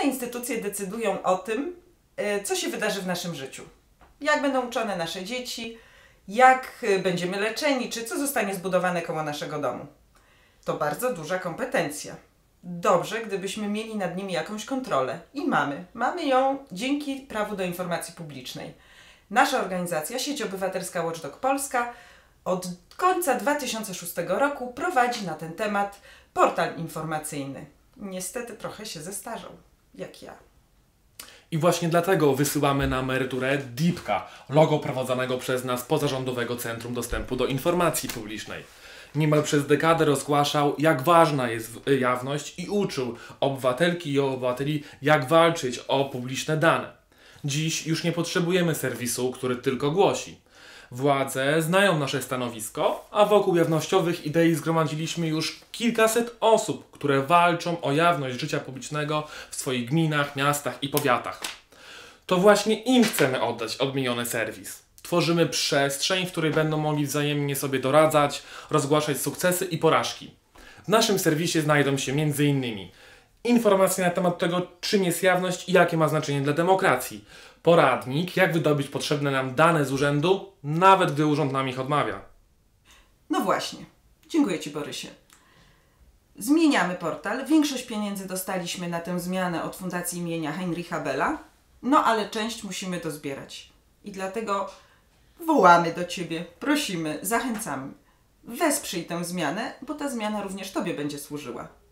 instytucje decydują o tym, co się wydarzy w naszym życiu. Jak będą uczone nasze dzieci, jak będziemy leczeni, czy co zostanie zbudowane koło naszego domu. To bardzo duża kompetencja. Dobrze, gdybyśmy mieli nad nimi jakąś kontrolę. I mamy. Mamy ją dzięki prawu do informacji publicznej. Nasza organizacja, Sieć Obywatelska Watchdog Polska, od końca 2006 roku prowadzi na ten temat portal informacyjny. Niestety trochę się zestarzał, jak ja. I właśnie dlatego wysyłamy na emeryturę DIPK, logo prowadzonego przez nas Pozarządowego Centrum Dostępu do Informacji Publicznej. Niemal przez dekadę rozgłaszał, jak ważna jest jawność i uczył obywatelki i obywateli, jak walczyć o publiczne dane. Dziś już nie potrzebujemy serwisu, który tylko głosi. Władze znają nasze stanowisko, a wokół jawnościowych idei zgromadziliśmy już kilkaset osób, które walczą o jawność życia publicznego w swoich gminach, miastach i powiatach. To właśnie im chcemy oddać odmieniony serwis. Tworzymy przestrzeń, w której będą mogli wzajemnie sobie doradzać, rozgłaszać sukcesy i porażki. W naszym serwisie znajdą się m.in. informacje na temat tego, czym jest jawność i jakie ma znaczenie dla demokracji. Poradnik, jak wydobyć potrzebne nam dane z urzędu, nawet gdy urząd nam ich odmawia. No właśnie. Dziękuję Ci, Borysie. Zmieniamy portal. Większość pieniędzy dostaliśmy na tę zmianę od Fundacji imienia Heinricha Bella, no ale część musimy dozbierać. I dlatego wołamy do Ciebie, prosimy, zachęcamy. Wesprzyj tę zmianę, bo ta zmiana również Tobie będzie służyła.